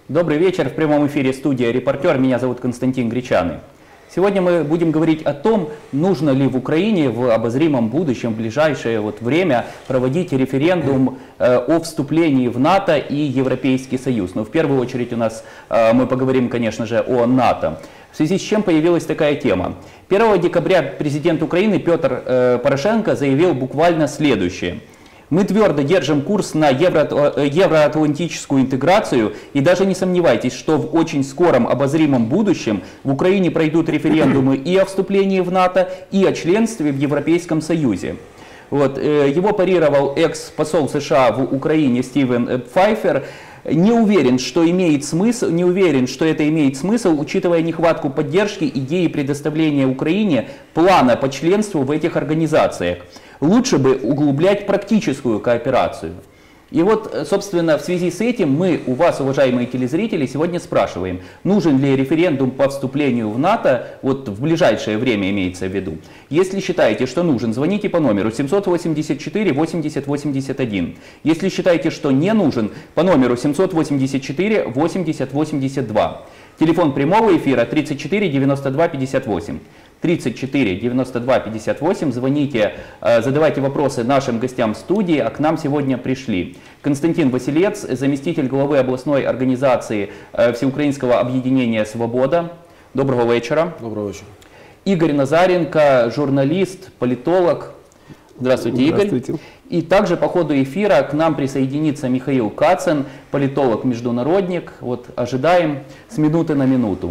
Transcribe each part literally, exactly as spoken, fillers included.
Добрый вечер, в прямом эфире студия «Репортер», меня зовут Константин Гречаный. Сегодня мы будем говорить о том, нужно ли в Украине в обозримом будущем, в ближайшее вот время проводить референдум э, о вступлении в НАТО и Европейский Союз. Но в первую очередь у нас э, мы поговорим, конечно же, о НАТО. В связи с чем появилась такая тема. первого декабря президент Украины Петр э, Порошенко заявил буквально следующее. Мы твердо держим курс на евро, евроатлантическую интеграцию и даже не сомневайтесь, что в очень скором обозримом будущем в Украине пройдут референдумы и о вступлении в НАТО, и о членстве в Европейском Союзе. Вот, его парировал экс-посол США в Украине Стивен Пфайфер. Не уверен, что имеет смысл, не уверен, что это имеет смысл, учитывая нехватку поддержки идеи предоставления Украине плана по членству в этих организациях. Лучше бы углублять практическую кооперацию. И вот, собственно, в связи с этим мы у вас, уважаемые телезрители, сегодня спрашиваем, нужен ли референдум по вступлению в НАТО, вот в ближайшее время имеется в виду. Если считаете, что нужен, звоните по номеру семьсот восемьдесят четыре восемьдесят восемьдесят один. Если считаете, что не нужен, по номеру семьсот восемьдесят четыре восемьдесят восемьдесят два. Телефон прямого эфира тридцать четыре девяносто два пятьдесят восемь. тридцать четыре девяносто два пятьдесят восемь, звоните, задавайте вопросы нашим гостям студии, а к нам сегодня пришли Константин Василец, заместитель главы областной организации Всеукраинского объединения «Свобода». Доброго вечера. Доброго вечера. Игорь Назаренко, журналист, политолог. Здравствуйте, Игорь. Здравствуйте. И также по ходу эфира к нам присоединится Михаил Кацин, политолог-международник. Вот ожидаем с минуты на минуту.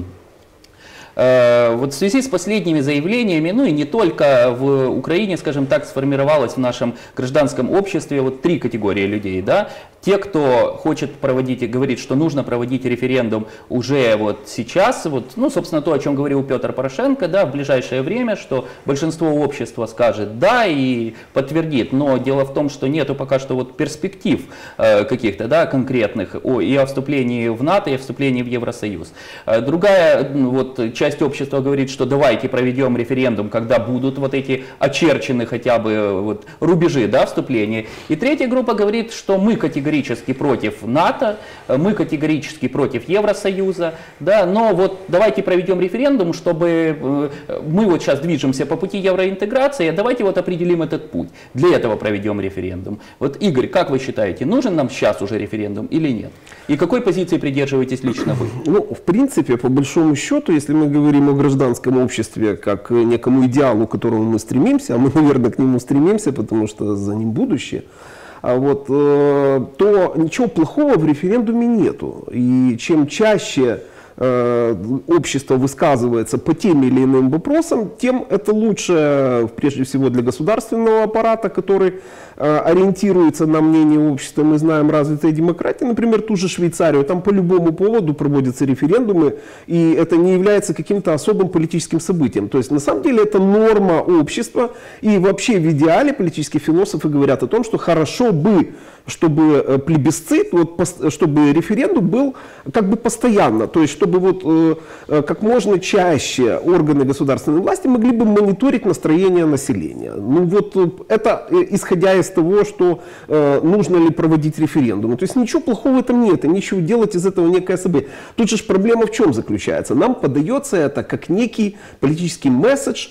Вот в связи с последними заявлениями, ну и не только в Украине, скажем так, сформировалось в нашем гражданском обществе вот три категории людей, да. Те, кто хочет проводить и говорит, что нужно проводить референдум уже вот сейчас, вот, ну, собственно, то, о чем говорил Петр Порошенко, да, в ближайшее время, что большинство общества скажет «да» и подтвердит, но дело в том, что нету пока что вот перспектив э, каких-то, да, конкретных о, и о вступлении в НАТО, и о вступлении в Евросоюз. Э, другая вот, часть общества говорит, что давайте проведем референдум, когда будут вот эти очерчены хотя бы вот, рубежи, да, вступления. И третья группа говорит, что мы категорически против НАТО, мы категорически против Евросоюза, да, но вот давайте проведем референдум, чтобы мы вот сейчас движемся по пути евроинтеграции, давайте вот определим этот путь. Для этого проведем референдум. Вот, Игорь, как вы считаете, нужен нам сейчас уже референдум или нет? И какой позиции придерживаетесь лично вы? Ну, в принципе, по большому счету, если мы говорим о гражданском обществе как некому идеалу, к которому мы стремимся, а мы, наверное, к нему стремимся, потому что за ним будущее, а вот, э, то ничего плохого в референдуме нету. И чем чаще э, общество высказывается по тем или иным вопросам, тем это лучше, прежде всего, для государственного аппарата, который э, ориентируется на мнение общества. Мы знаем развитая демократия, например, ту же Швейцарию, там по любому поводу проводятся референдумы, и это не является каким-то особым политическим событием. То есть, на самом деле, это норма общества, и вообще в идеале политические философы говорят о том, что хорошо бы, чтобы плебисцит, вот, чтобы референдум был как бы постоянно, то есть чтобы вот, э, как можно чаще органы государственной власти могли бы мониторить настроение населения. Ну вот это исходя из того, что э, нужно ли проводить референдум. То есть ничего плохого в этом нет, и ничего делать из этого некое событие. Тут же проблема в чем заключается? Нам подается это как некий политический месседж.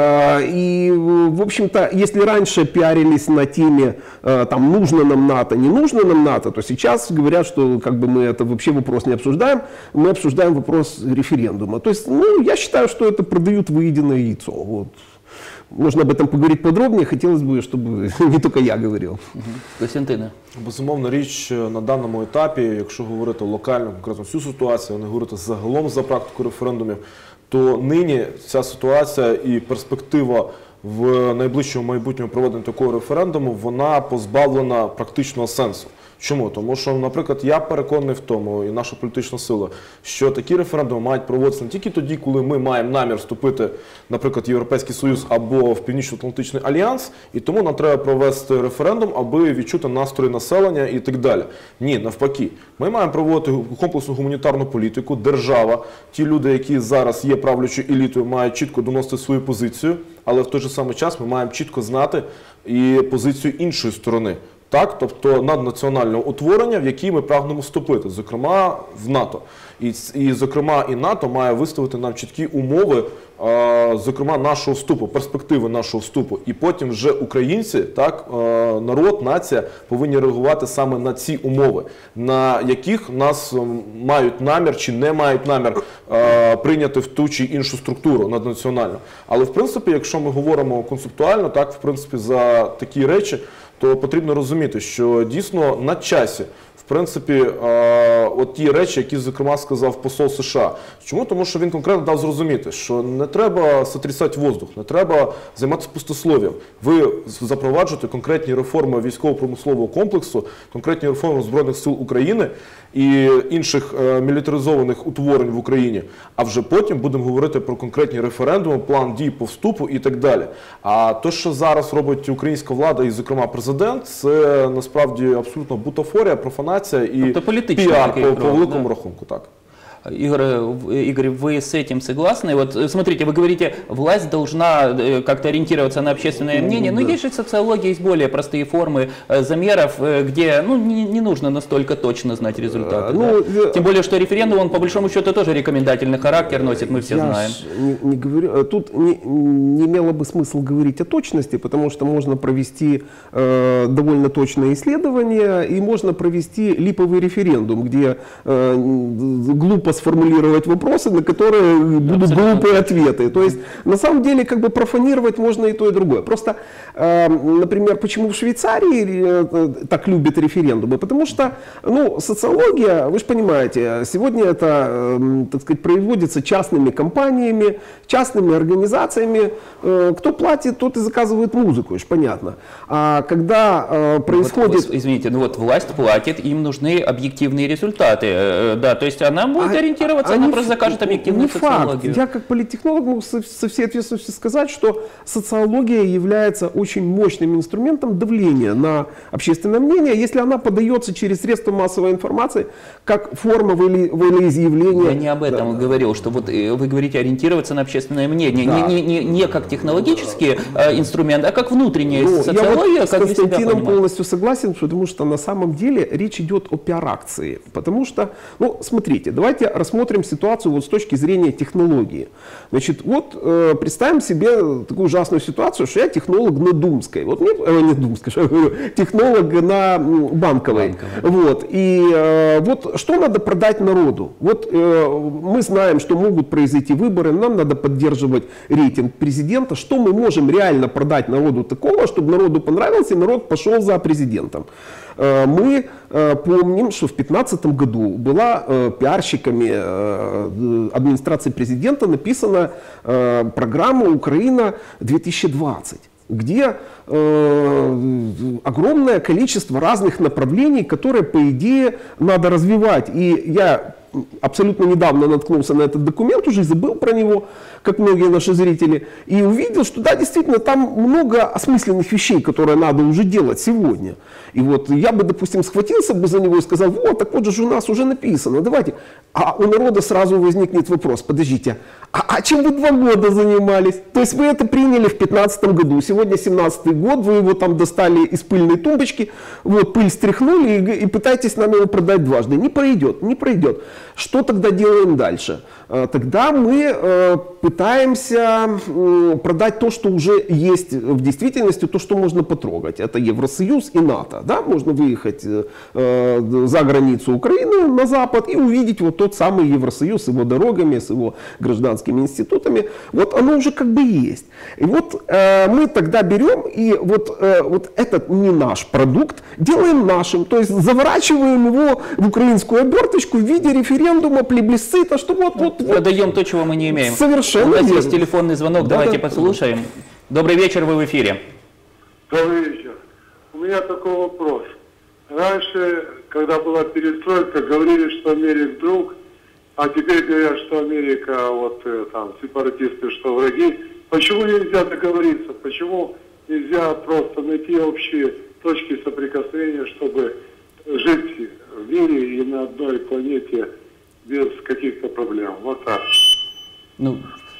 И, в общем-то, если раньше пиарились на теме, там, нужно нам НАТО, не нужно нам НАТО, то сейчас говорят, что как бы мы это вообще вопрос не обсуждаем, мы обсуждаем вопрос референдума. То есть, ну, я считаю, что это продают выеденное яйцо. Вот. Можна об этом поговорити подробніше, хотілося б, щоб не тільки я говорив. Костянтине. Безумовно, річ на даному етапі, якщо говорити локально, конкретно всю ситуацію, а не говорити загалом за практику референдумів, то нині ця ситуація і перспектива в найближчому майбутньому проведення такого референдуму, вона позбавлена практичного сенсу. Чому? Тому що, наприклад, я переконаний в тому, і наша політична сила, що такі референдуми мають проводитися не тільки тоді, коли ми маємо намір вступити, наприклад, в Європейський Союз або в Північно-Атлантичний альянс, і тому нам треба провести референдум, аби відчути настрої населення і так далі. Ні, навпаки. Ми маємо проводити комплексну гуманітарну політику, держава, ті люди, які зараз є правлячою елітою, мають чітко доносити свою позицію, але в той же самий час ми маємо чітко знати і позицію іншої сторони. Так, тобто наднаціонального утворення, в який ми прагнемо вступити, зокрема в НАТО. І, і зокрема, і НАТО має виставити нам чіткі умови, е, зокрема, нашого вступу, перспективи нашого вступу. І потім вже українці, так, е, народ, нація повинні реагувати саме на ці умови, на яких нас мають намір чи не мають намір е, прийняти в ту чи іншу структуру наднаціональну. Але, в принципі, якщо ми говоримо концептуально, так, в принципі, за такі речі, то потрібно розуміти, що дійсно на часі, в принципі, от ті речі, які, зокрема, сказав посол США. Чому? Тому що він конкретно дав зрозуміти, що не треба сотрясати воздух, не треба займатися пустослов'ям. Ви запроваджуєте конкретні реформи військово-промислового комплексу, конкретні реформи Збройних сил України і інших мілітаризованих утворень в Україні, а вже потім будемо говорити про конкретні референдуми, план дій по вступу і так далі. А те, що зараз робить українська влада і, зокрема, президент, це насправді абсолютно бутафорія, профанація і піар по, по великому да. рахунку. Так. Игорь, Игорь, вы с этим согласны? Вот смотрите, вы говорите, власть должна как-то ориентироваться на общественное мнение, но да. есть же социология, есть более простые формы замеров, где ну, не, не нужно настолько точно знать результаты. Ну, да? Тем более, что референдум, он по большому счету тоже рекомендательный характер носит, мы все я знаем. Не, не говорю, тут не, не имело бы смысл говорить о точности, потому что можно провести э, довольно точное исследование и можно провести липовый референдум, где э, глупо сформулировать вопросы, на которые будут Абсолютно. глупые ответы. То есть, на самом деле, как бы профанировать можно и то, и другое. Просто, э, например, почему в Швейцарии э, так любят референдумы? Потому что, ну, социология, вы же понимаете, сегодня это, э, так сказать, производится частными компаниями, частными организациями. Э, кто платит, тот и заказывает музыку, это же понятно. А когда э, происходит... Вот, извините, ну вот власть платит, им нужны объективные результаты. Э, да, то есть она будет а, ориентироваться, она просто закажет объективную не социологию. Факт. Я как политтехнолог могу со, со всей ответственностью сказать, что социология является очень мощным инструментом давления на общественное мнение, если она подается через средства массовой информации, как форма волеизъявления. Я не об этом да, говорил, что вот вы говорите ориентироваться на общественное мнение, да. не, не, не, не как технологический э, инструмент, а как внутренняя ну, социология. Я вот как с Константином полностью согласен, потому что на самом деле речь идет о пиар-акции. Потому что, ну, смотрите, давайте рассмотрим ситуацию вот с точки зрения технологии. Значит, вот э, представим себе такую ужасную ситуацию, что я технолог на Думской. Вот мне, э, не Думской, что я говорю, технолог на Банковой. Банковой. Вот, и э, вот что надо продать народу? Вот э, мы знаем, что могут произойти выборы, нам надо поддерживать рейтинг президента. Что мы можем реально продать народу такого, чтобы народу понравился и народ пошел за президентом? Э, мы э, помним, что в две тысячи пятнадцатом году была э, пиарщиками э, администрации президента написана э, программа «Украина две тысячи двадцать», где э, огромное количество разных направлений, которые, по идее, надо развивать. И я абсолютно недавно наткнулся на этот документ, уже забыл про него, как многие наши зрители, и увидел, что да, действительно, там много осмысленных вещей, которые надо уже делать сегодня. И вот я бы, допустим, схватился бы за него и сказал, вот, так вот же у нас уже написано, давайте. А у народа сразу возникнет вопрос, подождите, а, а чем вы два года занимались? То есть вы это приняли в две тысячи пятнадцатом году, сегодня семнадцатый год, вы его там достали из пыльной тумбочки, вот, пыль стряхнули и, и пытаетесь нам его продать дважды. Не пройдет, не пройдет. Что тогда делаем дальше? Тогда мы э, пытаемся э, продать то, что уже есть в действительности, то, что можно потрогать. Это Евросоюз и НАТО. Да? Можно выехать э, за границу Украины на запад и увидеть вот тот самый Евросоюз с его дорогами, с его гражданскими институтами. Вот оно уже как бы есть. И вот э, мы тогда берем и вот, э, вот этот не наш продукт делаем нашим. То есть заворачиваем его в украинскую оберточку в виде референдума, плебисцита, что вот, вот продаем то, чего мы не имеем. Совершенно У нас верно. есть телефонный звонок, да, давайте да, послушаем. Добрый вечер, вы в эфире. Добрый вечер. У меня такой вопрос. Раньше, когда была перестройка, говорили, что Америка друг, а теперь говорят, что Америка, вот там, сепаратисты, что враги. Почему нельзя договориться? Почему нельзя просто найти общие точки соприкосновения, чтобы жить в мире и на одной планете без каких-то проблем? Вот так. Ну,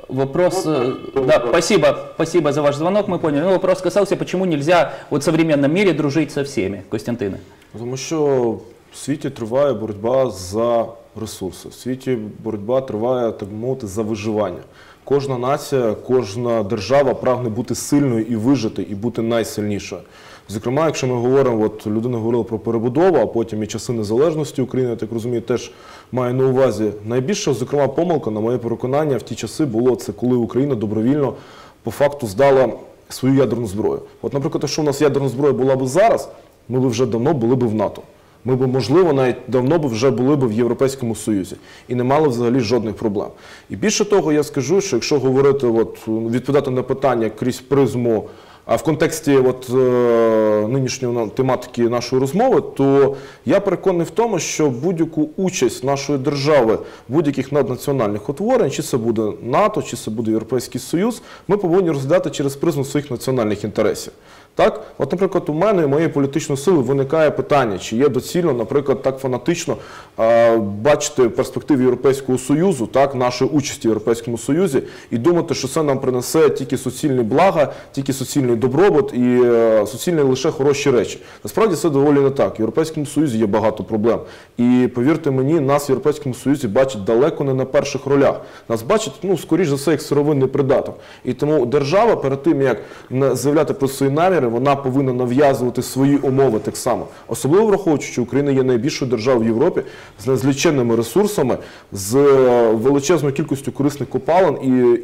Вопрос, Вот э, так, да, да. спасибо, спасибо за ваш звонок, мы поняли. Ну, вопрос касался, почему нельзя вот в современном мире дружить со всеми, Костянтине? Тому що в світі триває боротьба за ресурси, в світі боротьба триває, так мовити, за виживання. Кожна нація, кожна держава прагне бути сильною і вижити, і бути найсильнішою. Зокрема, якщо ми говоримо, от людина говорила про перебудову, а потім і часи незалежності України, я так розумію, теж має на увазі. Найбільша, зокрема, помилка, на моє переконання, в ті часи було це, коли Україна добровільно, по факту, здала свою ядерну зброю. От, наприклад, якщо у нас ядерна зброя була б зараз, ми б вже давно були б в НАТО. Ми б, можливо, навіть давно б вже були б в Європейському Союзі і не мали взагалі жодних проблем. І більше того, я скажу, що якщо говорити, от, відповідати на питання крізь призму, а в контексті от, е, нинішньої тематики нашої розмови, то я переконаний в тому, що будь-яку участь нашої держави в будь-яких наднаціональних утворень, чи це буде НАТО, чи це буде Європейський Союз, ми повинні розглядати через призму своїх національних інтересів. Так? От, наприклад, у мене і моєї політичної сили виникає питання, чи є доцільно, наприклад, так фанатично е, бачити перспективи Європейського Союзу, так, нашої участі в Європейському Союзі, і думати, що це нам принесе тільки суцільні блага, тільки суцільний добробут і е, суцільні лише хороші речі. Насправді це доволі не так. В Європейському Союзі є багато проблем. І, повірте мені, нас в Європейському Союзі бачать далеко не на перших ролях. Нас бачать, ну, скоріш за все, як сировинний придаток. І тому держава перед тим, як заявляти про свої наміри, вона повинна нав'язувати свої умови так само. Особливо враховуючи, що Україна є найбільшою державою в Європі з незліченними ресурсами, з величезною кількістю корисних копалин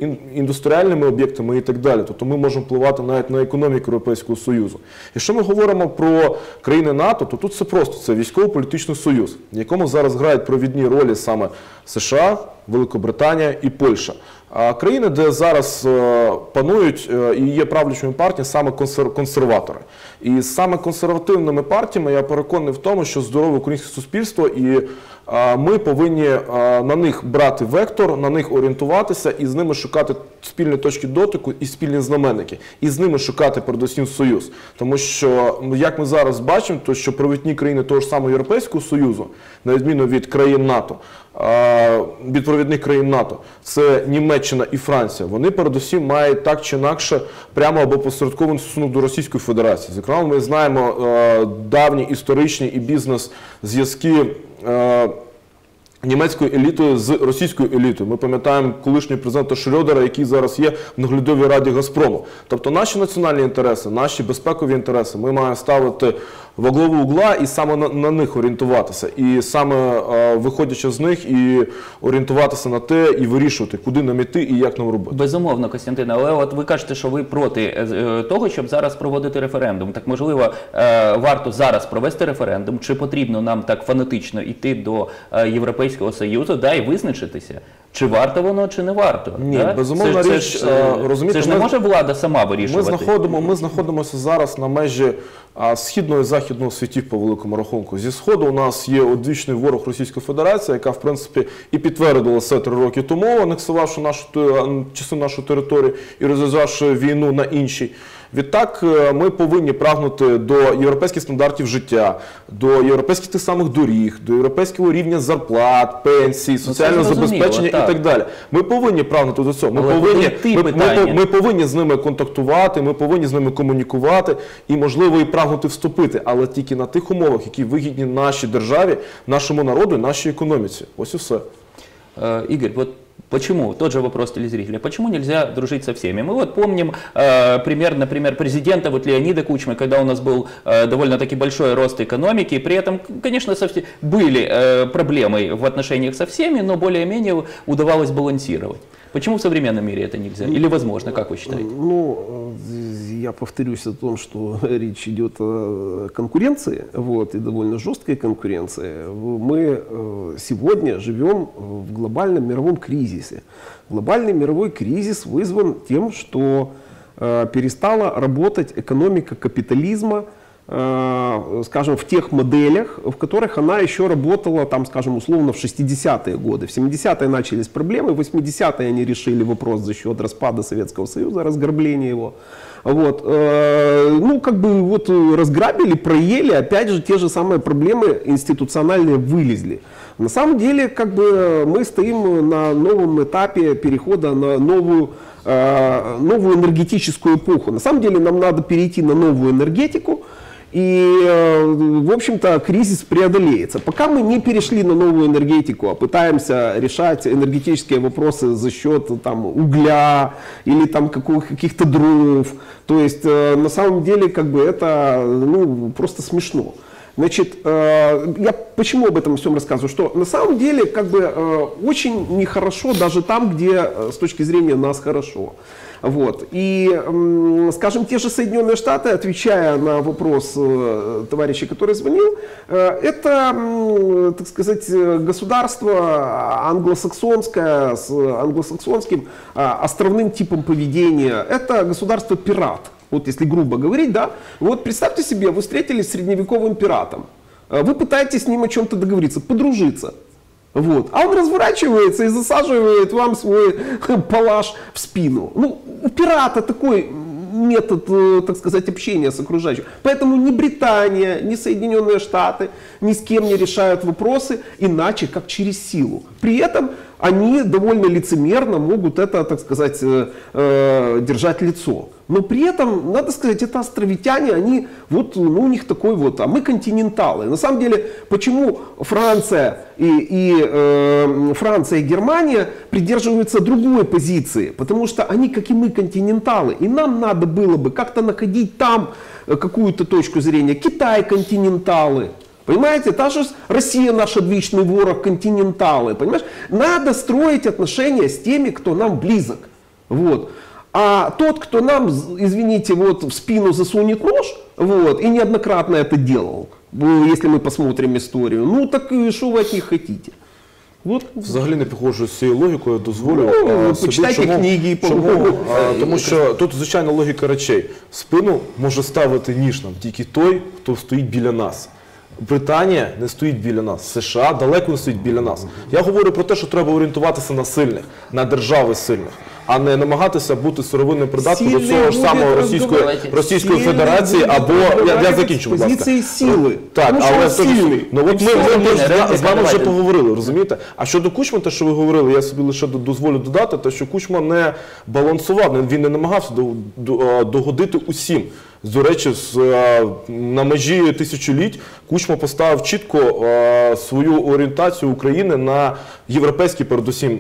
і індустріальними об'єктами і так далі. Тобто ми можемо впливати навіть на економіку Європейського Союзу. Якщо ми говоримо про країни НАТО, то тут все просто. Це військово-політичний союз, в якому зараз грають провідні ролі саме США, Великобританія і Польща. А країни, де зараз е, панують е, і є правлячими партіями саме консер, консерватори. І саме консервативними партіями я переконаний в тому, що здорове українське суспільство і е, ми повинні е, на них брати вектор, на них орієнтуватися і з ними шукати спільні точки дотику і спільні знаменники. І з ними шукати передусім союз. Тому що, як ми зараз бачимо, то що провідні країни того ж самого Європейського Союзу, на відміну від країн НАТО, від провідних країн НАТО, це Німеччина і Франція, вони передусім мають так чи інакше прямо або посередкований стосунок до Російської Федерації. Зокрема, ми знаємо давні історичні і бізнес-зв'язки німецькою елітою з російською елітою. Ми пам'ятаємо колишнього президента Шрёдера, який зараз є в наглядовій раді Газпрому. Тобто наші національні інтереси, наші безпекові інтереси ми маємо ставити во главу угла і саме на, на них орієнтуватися. І саме е, виходячи з них і орієнтуватися на те і вирішувати, куди нам іти і як нам робити. Безумовно, Костянтине, але от ви кажете, що ви проти е, того, щоб зараз проводити референдум. Так, можливо, е, варто зараз провести референдум, чи потрібно нам так фанатично йти до е, Європейського Союзу, да, і визначитися, чи варто воно, чи не варто. Ні, да? безумовна це, річ, це ж, розумієте, це ж не ми, може влада сама ми, вирішувати. знаходимо, ми знаходимося зараз на межі а, східного і західного світів по великому рахунку. Зі Сходу у нас є одвічний ворог Російської Федерації, яка, в принципі, і підтвердила це три роки тому, анексувавши нашу, частину нашої території і розв'язавши війну на іншій. Відтак ми повинні прагнути до європейських стандартів життя, до європейських тих самих доріг, до європейського рівня зарплат, пенсій, соціального ну, забезпечення так. і так далі. Ми повинні прагнути до цього. Ми Але повинні, ми, ми, ми, ми повинні з ними контактувати, ми повинні з ними комунікувати і, можливо, і прагнути вступити, але тільки на тих умовах, які вигідні нашій державі, нашому народу і нашій економіці. Ось і все. Игорь, вот почему, тот же вопрос телезрителя, почему нельзя дружить со всеми? Мы вот помним э, пример, например, президента вот Леонида Кучмы, когда у нас был э, довольно-таки большой рост экономики, и при этом, конечно, совсем были э, проблемы в отношениях со всеми, но более-менее удавалось балансировать. Почему в современном мире это нельзя? Или возможно, как вы считаете? Ну, я повторюсь о том, что речь идет о конкуренции, вот, и довольно жесткой конкуренции. Мы сегодня живем в глобальном мировом кризисе. Глобальный мировой кризис вызван тем, что перестала работать экономика капитализма, скажем, в тех моделях, в которых она еще работала, там, скажем, условно, в шестидесятые годы. В семидесятые начались проблемы, в восьмидесятые они решили вопрос за счет распада Советского Союза, разграбления его. Вот. Ну, как бы вот разграбили, проели, опять же, те же самые проблемы институциональные вылезли. На самом деле, как бы мы стоим на новом этапе перехода на новую, э, новую энергетическую эпоху. На самом деле нам надо перейти на новую энергетику, и, э, в общем-то, кризис преодолеется. Пока мы не перешли на новую энергетику, а пытаемся решать энергетические вопросы за счет там, угля или там, каких-то дров, то есть э, на самом деле как бы это ну, просто смешно. Значит, я почему об этом всем рассказываю? Что на самом деле как бы очень нехорошо даже там, где с точки зрения нас хорошо. Вот. И, скажем, те же Соединенные Штаты, отвечая на вопрос товарища, который звонил, это, так сказать, государство англосаксонское с англосаксонским островным типом поведения. Это государство-пират. Вот если грубо говорить, да, вот представьте себе, вы встретились с средневековым пиратом, вы пытаетесь с ним о чем-то договориться, подружиться, вот, а он разворачивается и засаживает вам свой палаш в спину. Ну, у пирата такой метод, так сказать, общения с окружающим. Поэтому ни Британия, ни Соединенные Штаты ни с кем не решают вопросы иначе, как через силу. При этом они довольно лицемерно могут это, так сказать, э, держать лицо. Но при этом, надо сказать, это островитяне, они вот, ну, у них такой вот, а мы континенталы. На самом деле, почему Франция и, и, э, Франция и Германия придерживаются другой позиции? Потому что они, как и мы, континенталы. И нам надо было бы как-то находить там какую-то точку зрения. Китай континенталы. Понимаете, та же Россия наш одвечный ворог, континенталы. Понимаешь? Надо строить отношения с теми, кто нам близок. Вот. А тот, кто нам, извините, вот в спину засунет нож, вот, и неоднократно это делал, если мы посмотрим историю, ну так що ви від них хотите? Вот. Взагалі не погоджуюсь з цією логікою, дозволю. Ну, а, почитайте чому, книги. Чому? А, тому що тут звичайна логіка речей. Спину може ставити ніж нам тільки той, хто стоїть біля нас. Британія не стоїть біля нас, США далеко не стоїть біля нас. Я говорю про те, що треба орієнтуватися на сильних, на держави сильних, а не намагатися бути сировинним придатком до цього ж самого Російської, Російської Федерації або, я, я закінчу, будь ласка. Позиції сили. Так, тому але що сильний. Ну от ми, ми, ми з, з вами вже поговорили, розумієте? А щодо Кучми, те, що ви говорили, я собі лише дозволю додати, те, що Кучма не балансував, він не намагався до, до, догодити усім. До речі, на межі тисячоліть Кучма поставив чітко свою орієнтацію України на європейський, передусім,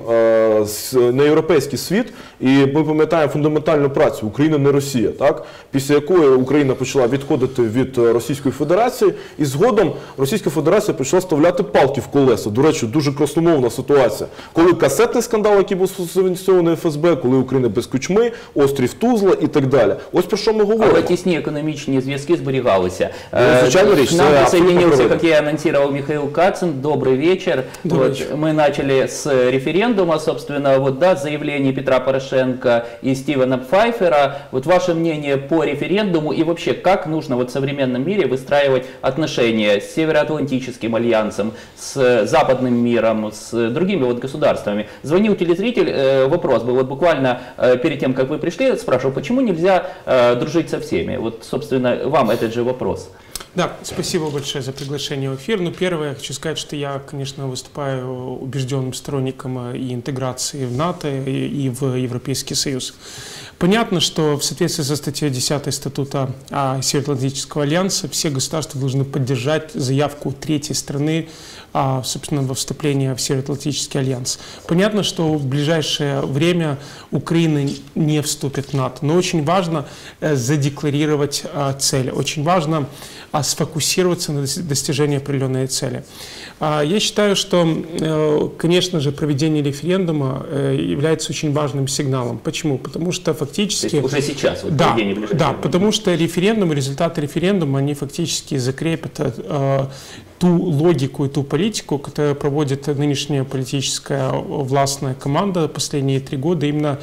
на європейський світ. І ми пам'ятаємо фундаментальну працю «Україна не Росія», так? Після якої Україна почала відходити від Російської Федерації, і згодом Російська Федерація почала вставляти палки в колеса. До речі, дуже красномовна ситуація. Коли касетний скандал, який був ініційований еф ес бе, коли Україна без Кучми, острів Тузла і так далі. Ось про що ми говоримо. Але тісні економічні зв'язки зберігалися. Ну, звичайно, річ, Нам присоединился, как я анонсировал, Михаил Кацин. Добрый вечер. Добрый вот, вечер. Мы начали с референдума, собственно, вот, да, заявление Петра Порошенко и Стивена Пфайфера. Вот ваше мнение по референдуму и вообще, как нужно вот в современном мире выстраивать отношения с Североатлантическим альянсом, с западным миром, с другими вот государствами? Звонил телезритель, э, вопрос был вот буквально э, перед тем, как вы пришли, спрашивал, почему нельзя э, дружить со всеми? Вот, собственно, вам этот же вопрос. Да, спасибо большое за приглашение в эфир. Ну, первое, я хочу сказать, что я, конечно, выступаю убежденным сторонником и интеграции в НАТО, и, и в Европейский Союз. Понятно, что в соответствии со статьей десятой Статута Североатлантического альянса все государства должны поддержать заявку третьей страны, собственно, во вступление в Североатлантический альянс. Понятно, что в ближайшее время Украина не вступит в НАТО, но очень важно задекларировать цели, очень важно сфокусироваться на достижении определенной цели. Я считаю, что, конечно же, проведение референдума является очень важным сигналом. Почему? Потому что фактически... То есть уже сейчас? Вот, да, ближайшего. да, потому что референдум, результаты референдума, они фактически закрепят э, ту логику и ту политику, которую проводит нынешняя политическая властная команда последние три года, именно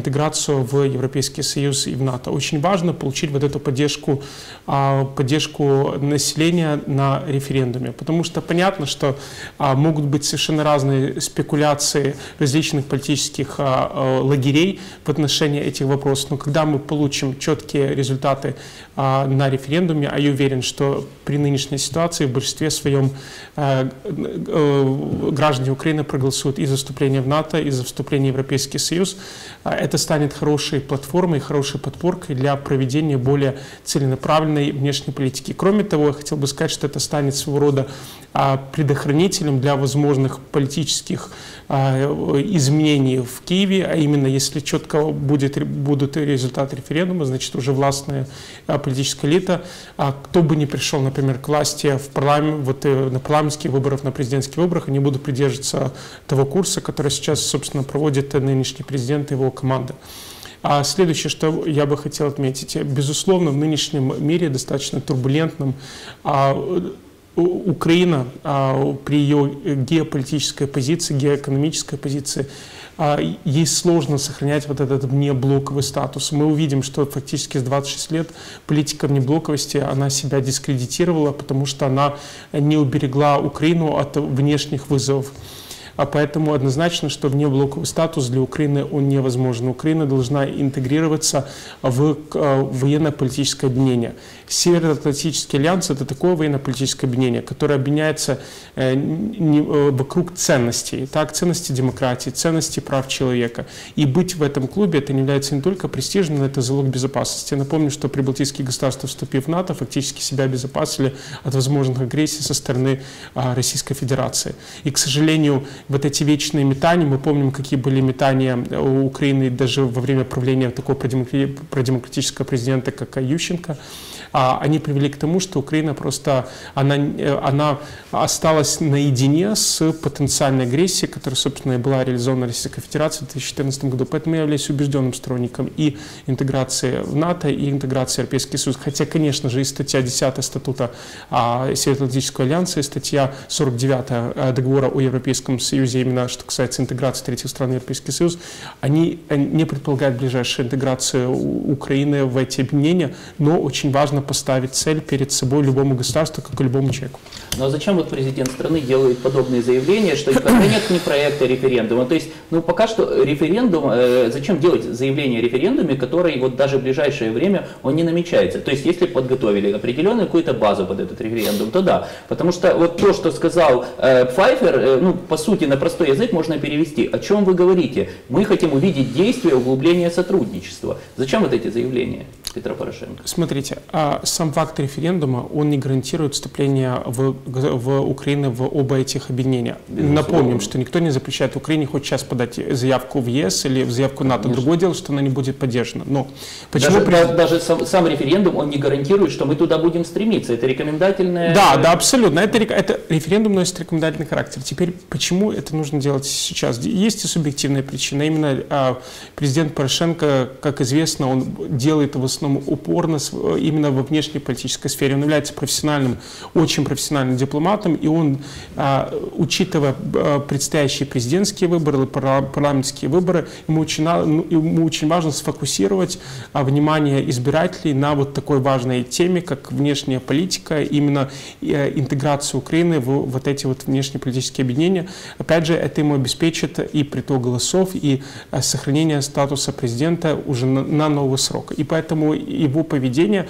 интеграцию в Европейский Союз и в НАТО. Очень важно получить вот эту поддержку, поддержку у населения на референдуме. Потому что понятно, что а, могут быть совершенно разные спекуляции различных политических а, а, лагерей в отношении этих вопросов. Но когда мы получим четкие результаты а, на референдуме, а я уверен, что при нынешней ситуации в большинстве своем а, а, граждане Украины проголосуют и за вступление в НАТО, и за вступление в Европейский Союз, а, это станет хорошей платформой, хорошей подпоркой для проведения более целенаправленной внешней политики. Кроме того, я хотел бы сказать, что это станет своего рода а, предохранителем для возможных политических а, изменений в Киеве, а именно если четко будет, будут результаты референдума, значит уже властная а, политическая элита, а, кто бы ни пришел, например, к власти в парламент, вот, на парламентских выборах, на президентских выборах, они будут придерживаться того курса, который сейчас, собственно, проводит нынешний президент и его команда. А следующее, что я бы хотел отметить, безусловно, в нынешнем мире, достаточно турбулентном, а, Украина а, при ее геополитической позиции, геоэкономической позиции, а, ей сложно сохранять вот этот внеблоковый статус. Мы увидим, что фактически с двадцати шести лет политика внеблоковости, она себя дискредитировала, потому что она не уберегла Украину от внешних вызовов. А поэтому однозначно, что внеблоковый статус для Украины он невозможен. Украина должна интегрироваться в военно-политическое объединение. Североатлантический альянс – это такое военно-политическое объединение, которое объединяется вокруг ценностей, так, ценностей демократии, ценностей прав человека. И быть в этом клубе это не является не только престижным, но это залог безопасности. Я напомню, что прибалтийские государства, вступив в НАТО, фактически себя обезопасили от возможных агрессий со стороны Российской Федерации. И, к сожалению, вот эти вечные метания, мы помним, какие были метания у Украины даже во время правления такого продемократического президента, как Ющенко, они привели к тому, что Украина просто, она, она осталась наедине с потенциальной агрессией, которая, собственно, и была реализована Российской Федерацией в две тысячи четырнадцатом году. Поэтому я являюсь убежденным сторонником и интеграции в НАТО, и интеграции в Европейский Союз. Хотя, конечно же, и статья десятая статута Североатлантического альянса, и статья сорок девятая договора о Европейском Союзе, именно что касается интеграции третьих стран в Европейский Союз, они не предполагают ближайшую интеграцию Украины в эти объединения, но очень важно поставить цель перед собой любому государству, как и любому человеку. Ну а зачем вот президент страны делает подобные заявления, что никогда нет ни проекта референдума? То есть, ну пока что референдум, э, зачем делать заявление о референдуме, который вот даже в ближайшее время он не намечается? То есть, если подготовили определенную какую-то базу под этот референдум, то да. Потому что вот то, что сказал э, Пфайфер, э, ну по сути на простой язык можно перевести. О чем вы говорите? Мы хотим увидеть действие углубления сотрудничества. Зачем вот эти заявления Петра Порошенко? Смотрите, сам факт референдума, он не гарантирует вступление в, в Украину в оба этих объединения. Безусловно. Напомним, что никто не запрещает Украине хоть сейчас подать заявку в ЕС или в заявку в НАТО. Конечно. Другое дело, что она не будет поддержана. Но почему даже, президент... даже сам, сам референдум, он не гарантирует, что мы туда будем стремиться. Это рекомендательное... Да, да, абсолютно. Это, это референдум носит рекомендательный характер. Теперь, почему это нужно делать сейчас? Есть и субъективная причина. Именно а, президент Порошенко, как известно, он делает в основном упорно именно во внешней политической сфере. Он является профессиональным, очень профессиональным дипломатом, и он, учитывая предстоящие президентские выборы, парламентские выборы, ему очень, ему очень важно сфокусировать внимание избирателей на вот такой важной теме, как внешняя политика, именно интеграция Украины в вот эти вот внешнеполитические объединения. Опять же, это ему обеспечит и приток голосов, и сохранение статуса президента уже на, на новый срок. И поэтому его поведение,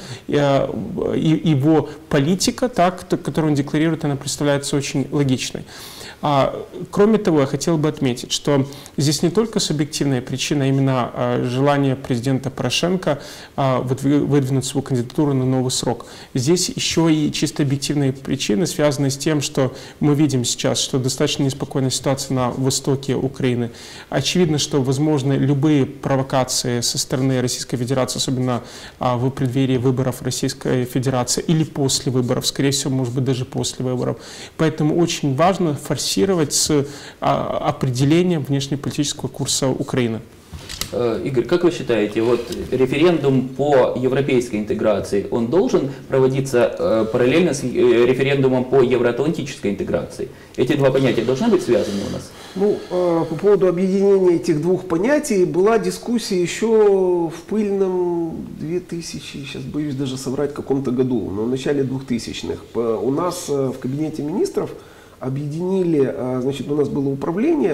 его политика, так, которую он декларирует, она представляется очень логичной. А, кроме того, я хотел бы отметить, что здесь не только субъективная причина, а именно а, желание президента Порошенко а, выдвинуть свою кандидатуру на новый срок. Здесь еще и чисто объективные причины, связанные с тем, что мы видим сейчас, что достаточно неспокойная ситуация на востоке Украины. Очевидно, что возможны любые провокации со стороны Российской Федерации, особенно а, в преддверии выборов Российской Федерации или после выборов, скорее всего, может быть, даже после выборов. Поэтому очень важно форсировать с а, определением внешнеполитического курса Украины. Э, Игорь, как вы считаете, вот референдум по европейской интеграции, он должен проводиться э, параллельно с э, референдумом по евроатлантической интеграции? Эти два понятия должны быть связаны у нас? Ну, э, по поводу объединения этих двух понятий была дискуссия еще в пыльном две тысячи, сейчас боюсь даже соврать, каком-то году, но в начале двухтысячных. По- У нас э, в кабинете министров объединили, э, значит, у нас было управление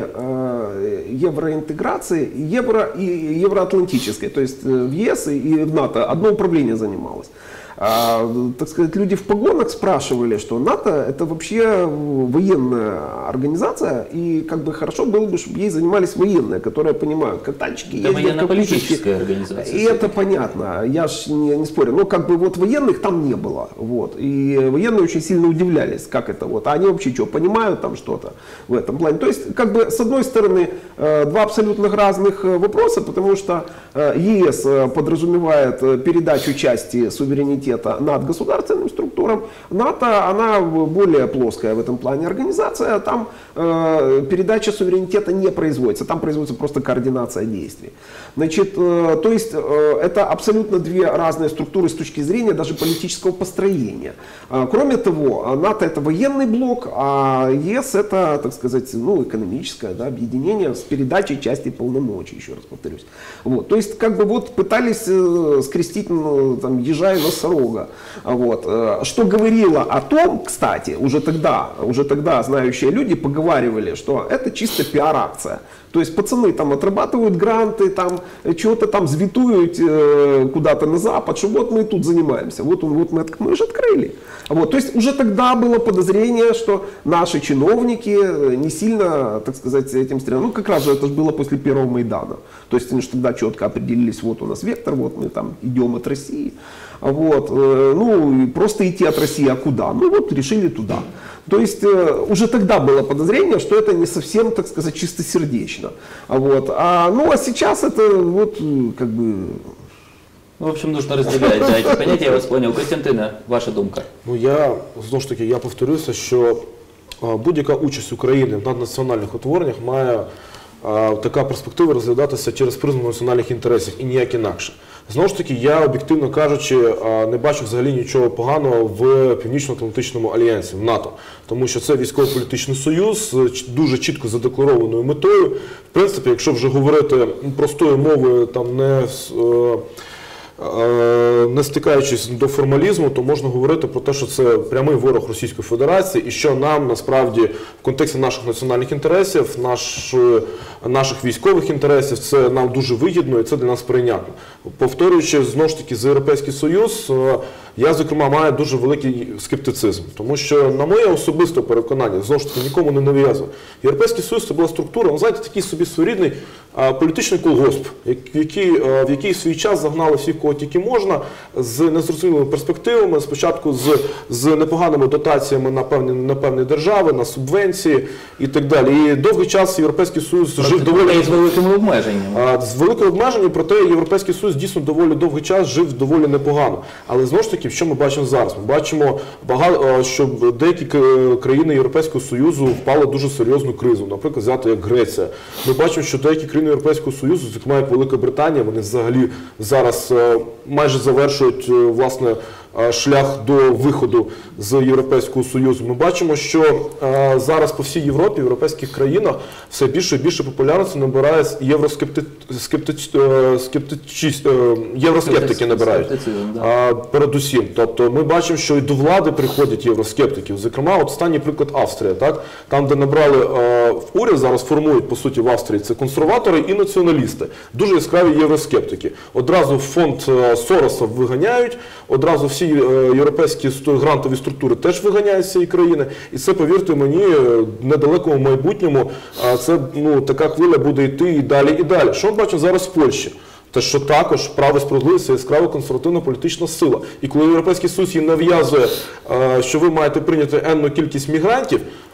э, евроинтеграции евро и евроатлантической, то есть э, в ЕС и в НАТО одно управление занималось. А, так сказать, люди в погонах спрашивали, что НАТО это вообще военная организация, и как бы хорошо было бы, чтобы ей занимались военные, которые понимают, как танчики Это ездят, как военно-политическая пушечки. организация. И это понятно, я ж не, не спорю. Но как бы вот военных там не было. Вот. И военные очень сильно удивлялись, как это вот. А они вообще что, понимают там что-то в этом плане? То есть, как бы, с одной стороны, э, два абсолютно разных э, вопроса, потому что э, ЕС э, подразумевает э, передачу части суверенитета над государственным структурам. НАТО, она более плоская в этом плане организация, там э, передача суверенитета не производится, там производится просто координация действий. Значит, э, то есть э, это абсолютно две разные структуры с точки зрения даже политического построения. Э, кроме того, НАТО это военный блок, а ЕС это, так сказать, ну, экономическое, да, объединение с передачей части полномочий, еще раз повторюсь. Вот. То есть как бы вот пытались э, скрестить ну, там, ежа и носорога. Вот. Что говорило о том, кстати, уже тогда, уже тогда знающие люди поговаривали, что это чисто пиар-акция. То есть пацаны там отрабатывают гранты, там чего-то там звитуют э, куда-то на Запад, что вот мы тут занимаемся, вот, он, вот мы, мы же открыли. Вот. То есть уже тогда было подозрение, что наши чиновники не сильно, так сказать, этим стреляют. Ну как раз же это же было после первого Майдана. То есть они же тогда четко определились, вот у нас вектор, вот мы там идем от России. Вот, ну, просто идти от России, а куда? Ну, вот решили туда. То есть уже тогда было подозрение, что это не совсем, так сказать, чистосердечно. Вот. А, ну, а сейчас это вот как бы... В общем, нужно разделять да, эти понятия, я вас понял. Костянтина, ваша думка? Ну, я, знову ж таки, я повторюся, що а, будь-яка участь України в наднаціональних утвореннях має а, така перспектива розглядатися через призму національних інтересів і ніяк інакше. Знову ж таки, я, об'єктивно кажучи, не бачу взагалі нічого поганого в Північно-Атлантичному альянсі, в НАТО. Тому що це військово-політичний союз з дуже чітко задекларованою метою. В принципі, якщо вже говорити простою мовою, там не... не стикаючись до формалізму, то можна говорити про те, що це прямий ворог Російської Федерації і що нам насправді в контексті наших національних інтересів, наш, наших військових інтересів, це нам дуже вигідно і це для нас прийнятно. Повторюючи, знову ж таки, за Європейський Союз, я, зокрема, маю дуже великий скептицизм, тому що, на моє особисте переконання, знову ж таки, нікому не нав'язую. Європейський Союз – це була структура, ну, знаєте, такий собі своєрідний політичний колгосп, в який, в який свій час загнали всіх, кого тільки можна, з незрозумілими перспективами, спочатку з, з непоганими дотаціями на певні, на певні держави, на субвенції і так далі. І довгий час Європейський Союз Просто жив доволі... з великими обмеженнями. З великими обмеженнями, проте Європейський Союз дійсно доволі довгий час жив доволі непогано. Але знову ж таки, що ми бачимо зараз? Ми бачимо, багато, що деякі країни Європейського Союзу впали в дуже серйозну кризу. Наприклад, взяти як Греція. Ми бачимо, що деякі країни Європейського Союзу, зокрема як Велика Британія, вони взагалі зараз майже завершують, власне, шлях до виходу з Європейського Союзу. Ми бачимо, що е, зараз по всій Європі, в європейських країнах все більше і більше популярності набирає євроскептичність, е, євроскептики набирають, е, передусім. Тобто ми бачимо, що і до влади приходять євроскептики. Зокрема, от останній приклад Австрія, так? Там, де набрали е, в уряд, зараз формують, по суті, в Австрії, це консерватори і націоналісти. Дуже яскраві євроскептики. Одразу фонд Сороса виганяють, одразу всі європейські грантові структури теж виганяють з цієї країни. І це, повірте мені, в недалекому майбутньому це, ну, така хвиля буде йти і далі, і далі. Що ми бачимо зараз в Польщі? Те, що також право і справедливість – це яскрава консервативна політична сила. І коли Європейський Союз їм нав'язує, що ви маєте прийняти енну кількість мігрантів,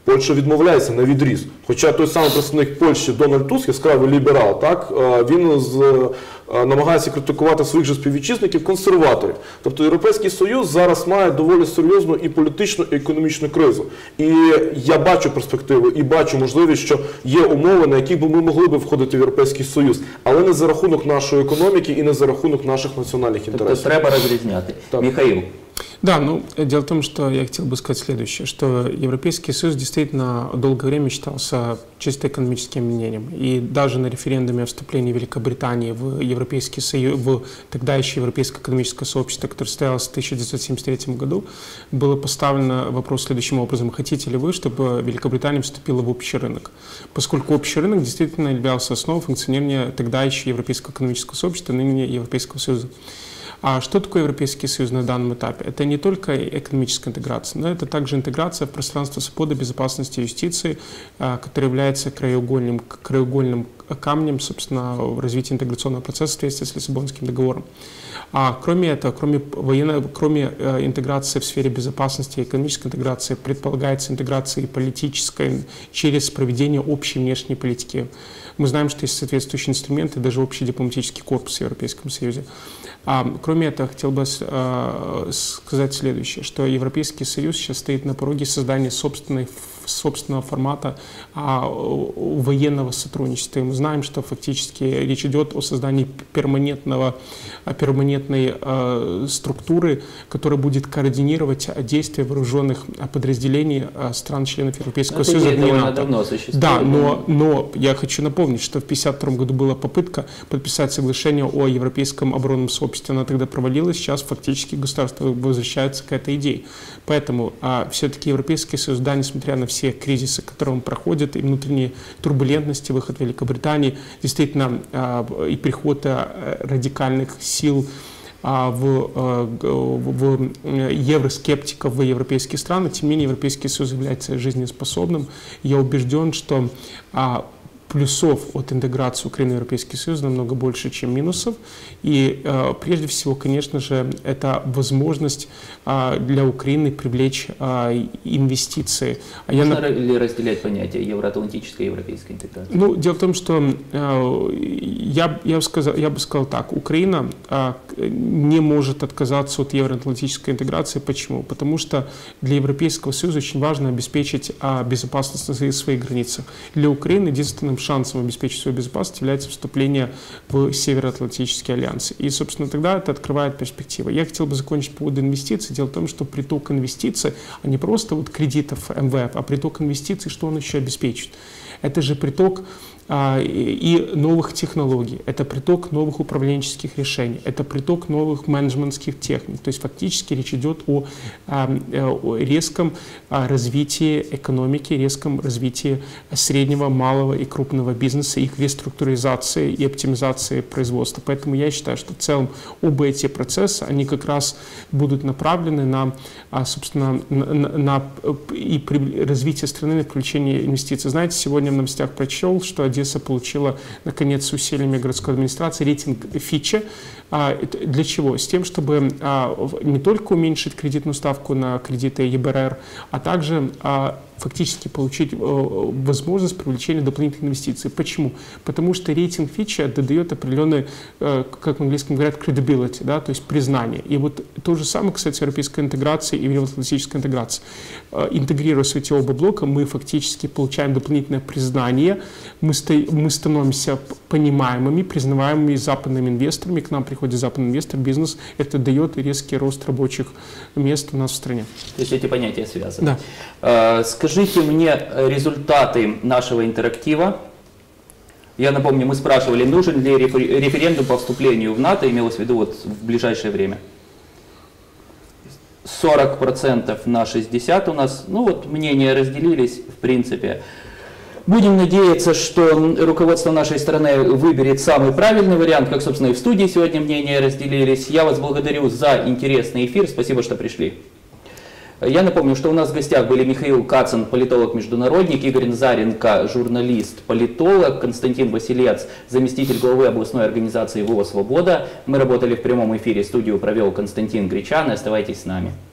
Польща відмовляється на відріз. Хоча той самий представник Польщі Дональд Туск, яскравий ліберал, так, він з, намагається критикувати своїх же співвітчизників консерваторів. Тобто Європейський Союз зараз має доволі серйозну і політичну, і економічну кризу. І я бачу перспективу, і бачу можливість, що є умови, на яких би ми могли б входити в Європейський Союз, але не за рахунок нашої економіки і не за рахунок наших національних інтересів. Тобто треба розрізняти. Михаил. Да, ну, дело в том, что я хотел бы сказать следующее, что Европейский Союз действительно долгое время считался чисто экономическим объединением. И даже на референдуме о вступлении Великобритании в Европейский Союз, в тогда еще Европейское экономическое сообщество, которое состоялось в тысяча девятьсот семьдесят третьем году, было поставлено вопрос следующим образом: хотите ли вы, чтобы Великобритания вступила в общий рынок? Поскольку общий рынок действительно являлся основой функционирования тогда еще Европейского экономического сообщества, ныне Европейского Союза. А что такое Европейский Союз на данном этапе? Это не только экономическая интеграция, но это также интеграция в пространство свободы, безопасности и юстиции, которая является краеугольным, краеугольным камнем, собственно, в развитии интеграционного процесса в соответствии с Лиссабонским договором. А кроме этого, кроме, военной, кроме э, интеграции в сфере безопасности и экономической интеграции, предполагается интеграция и политическая через проведение общей внешней политики. Мы знаем, что есть соответствующие инструменты, даже общий дипломатический корпус в Европейском Союзе. А, кроме этого, хотел бы э, сказать следующее, что Европейский Союз сейчас стоит на пороге создания собственной, собственного формата а, военного сотрудничества. И мы знаем, что фактически речь идет о создании перманентного, перманентной э, структуры, которая будет координировать действия вооруженных подразделений э, стран-членов Европейского это Союза. довольно давно существует. Да, но, но я хочу напомнить, что в тысяча девятьсот пятьдесят втором году была попытка подписать соглашение о Европейском оборонном сообществе. Она тогда провалилась, сейчас фактически государство возвращается к этой идее. Поэтому а, все-таки Европейский Союз, да, несмотря на все кризисы, которые он проходит, и внутренние турбулентности, выход Великобритании, действительно а, и приход а, радикальных сил а, в, а, в, в евроскептиков в европейские страны, тем не менее Европейский Союз является жизнеспособным. Я убежден, что а, плюсов от интеграции Украины в Европейский Союз намного больше, чем минусов. И э, прежде всего, конечно же, это возможность э, для Украины привлечь э, инвестиции. А Можно я... ли разделять понятие евроатлантической и европейской интеграции? Ну, дело в том, что э, я, я, бы сказал, я бы сказал так, Украина э, не может отказаться от евроатлантической интеграции. Почему? Потому что для Европейского Союза очень важно обеспечить э, безопасность на своих границах. Для Украины единственным шансом обеспечить свою безопасность является вступление в Североатлантический альянс. И, собственно, тогда это открывает перспективы. Я хотел бы закончить по поводу инвестиций. Дело в том, что приток инвестиций, а не просто вот кредитов эм вэ эф, а приток инвестиций, что он еще обеспечит? Это же приток а, и новых технологий, это приток новых управленческих решений, это приток новых менеджментских техник. То есть фактически речь идет о, о резком развитии экономики, резком развитии среднего, малого и крупного бизнеса, их реструктуризации и оптимизации производства. Поэтому я считаю, что в целом оба эти процесса, они как раз будут направлены на, собственно, на, на и при, развитие страны, на привлечение инвестиций. Знаете, сегодня в новостях прочел, что Одесса получила, наконец, с усилиями городской администрации рейтинг Фича. Для чего? С тем, чтобы не только уменьшить кредитную ставку на кредиты е бэ эр эр, а также фактически получить возможность привлечения дополнительных инвестиций. Почему? Потому что рейтинг Фича дает определенный, как в английском говорят, credibility, да, то есть признание. И вот то же самое, кстати, европейской интеграции и евроатлантической интеграции. Интегрируя эти оба блока, мы фактически получаем дополнительное признание, мы, сто, мы становимся понимаемыми, признаваемыми западными инвесторами, к нам приходит западный инвестор, бизнес, это дает резкий рост рабочих мест у нас в стране. То есть эти понятия связаны. Да. Скажите мне результаты нашего интерактива. Я напомню, мы спрашивали, нужен ли референдум по вступлению в НАТО, имелось в виду вот в ближайшее время. сорок процентов на шестьдесят у нас, ну вот мнения разделились в принципе. Будем надеяться, что руководство нашей страны выберет самый правильный вариант, как, собственно, и в студии сегодня мнения разделились. Я вас благодарю за интересный эфир, спасибо, что пришли. Я напомню, что у нас в гостях были Михаил Кацин, политолог-международник, Игорь Назаренко, журналист-политолог, Константин Василец, заместитель главы областной организации ВО «Свобода». Мы работали в прямом эфире, студию провел Константин Гречан. Оставайтесь с нами.